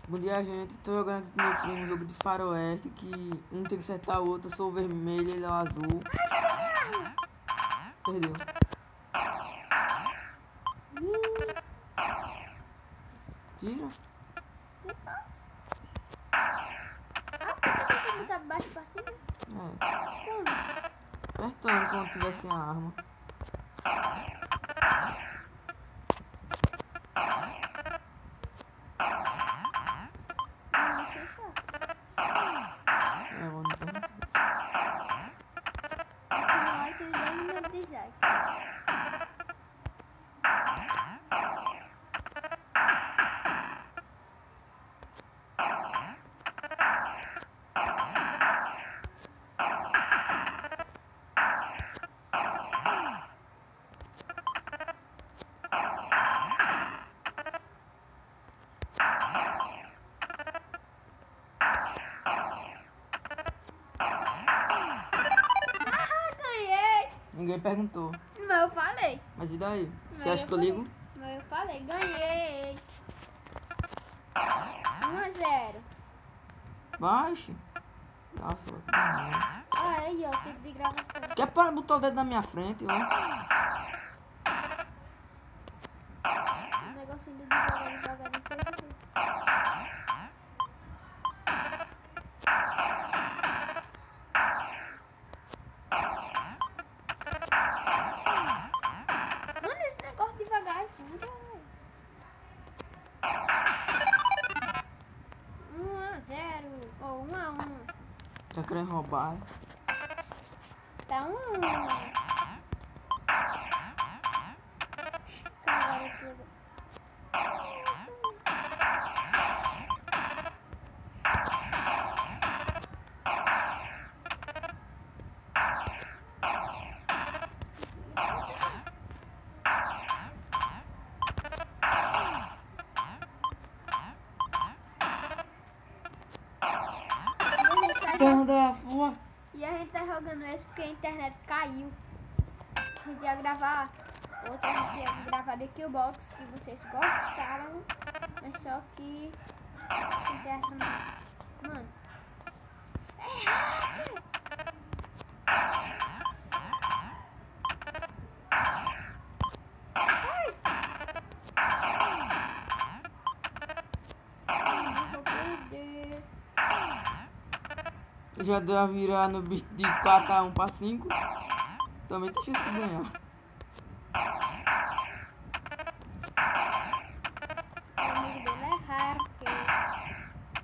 Bom dia, gente. Tô jogando aqui com meu primo um jogo de faroeste que um tem que acertar o outro. Eu sou o vermelho, ele é o azul. Perdeu. Tira. Você tem que botar baixo pra cima? É. Como? Apertando quando tiver sem a arma. Não sei só. É, vou não perguntar. Aqui no ar tem 10 minutos de dislike. Ganhei! Ninguém perguntou. Mas eu falei. Mas e daí? Você Mas acha que eu ligo? Mas eu falei, ganhei. 1-0. Baixe. Nossa, vai tomar. Ah, aí, ó, tempo de gravação. Quer para botar o dedo na minha frente, ó? Um negocinho de devagarinho foi aqui. Mano, esse negócio devagar é foda, velho. 1-0 ou 1-1. Tá querendo roubar? Tá 1-1. Cara, tudo. Então da rua. E a gente tá jogando esse porque a internet caiu. A gente ia gravar outra, a gente ia gravar The Killbox que vocês gostaram. Mas só que a internet. Mano. É hacker! Eu vou perder. Já deu a virar no bicho de 4-1 pra 5. Também tem chance de ganhar. O amigo dele é hacker.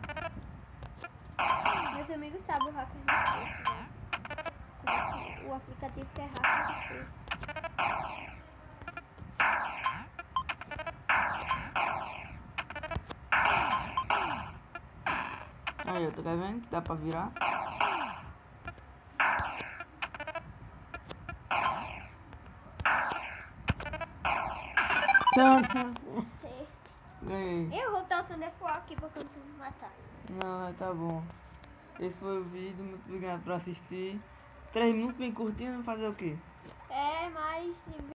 Meus amigos sabem o hacker do Face, né? O aplicativo que é hacker do Face. Aí, ó, tá vendo que dá pra virar? Acerto. Ganhei. Eu vou botar o telefone aqui pra quando tu me matar. Não, tá bom. Esse foi o vídeo. Muito obrigado por assistir. 3 minutos bem curtinho, fazer o quê? É, mas